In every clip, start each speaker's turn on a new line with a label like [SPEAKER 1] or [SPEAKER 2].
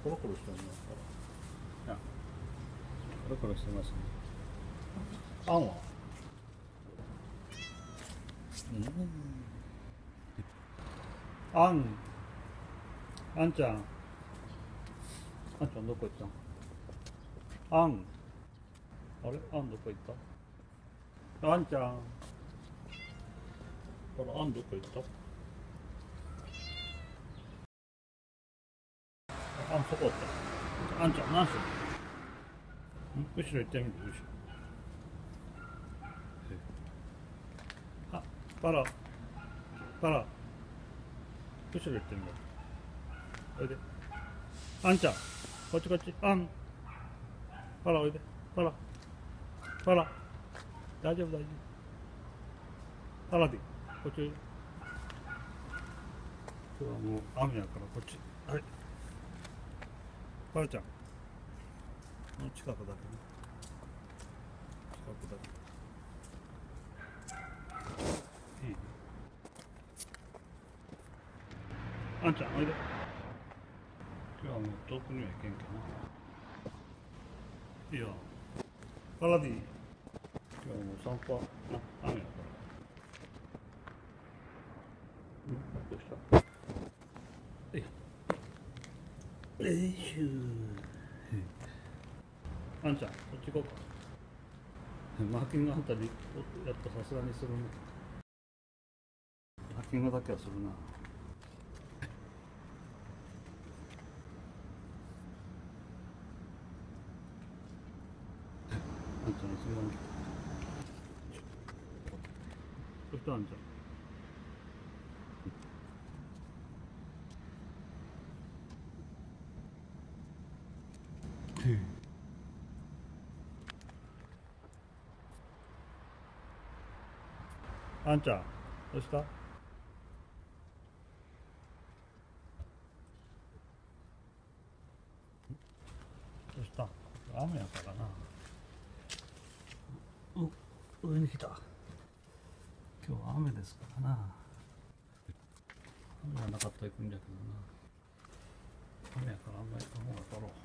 [SPEAKER 1] コロコロしてるのほら。いや、コロコロしてますね。あんはあん、あんちゃん、あんちゃんどこ行ったん？あん、あれあんどこ行った？あんちゃん、あら、あんどこ行った？あんそこおった。あんちゃん何してんの？後ろ行ってみる？後ろ。あ、パラ、パラ、後ろ行ってみる。おいで。あんちゃん、こっちこっち。あん、パラおいで。パラ、パラ、大丈夫大丈夫。パラディ、こっちおいで。今日はもう雨やからこっち。はい。パラちゃん、もう近くだけね。近くだけ。いい。あんちゃん、おいで。今日はもう遠くには行けんけどな。いいよ。パラディ、今日はもう散歩、雨やから。どうした？えい。よいしょ。あんちゃん、こっち行こうか。マーキングあんたりやっとさすがにするね。マーキングだけはするな。あんちゃんいつもそしたらあんちゃん。あんちゃん、どうした？どうした？雨やからな。上に来た。今日は雨ですからな。雨がなかったら行くんだけどな。雨やからあんまり行った方が取ろ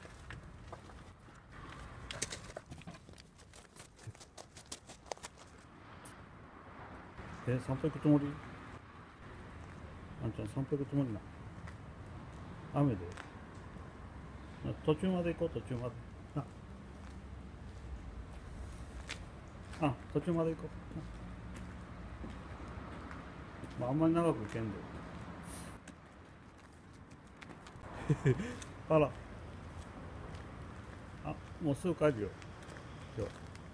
[SPEAKER 1] う。散歩行くつもり？あんちゃん散歩行くつもりな。雨で。途中まで行こう、途中まで。途中まで行こう。まあ、あんまり長く行けんで。あら。もうすぐ帰るよ。今日。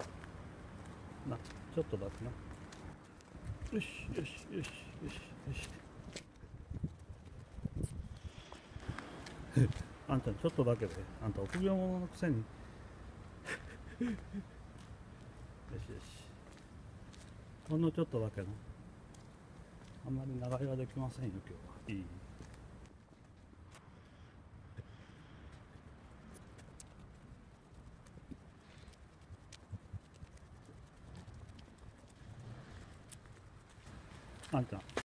[SPEAKER 1] ちょっとだけな。よし、よし、よし、よし、よし。あんちゃん、ちょっとだけで。あんた、臆病者のくせに。よし、よし。ほんのちょっとだけな。あんまり長居はできませんよ、今日は。いい？あんちゃん。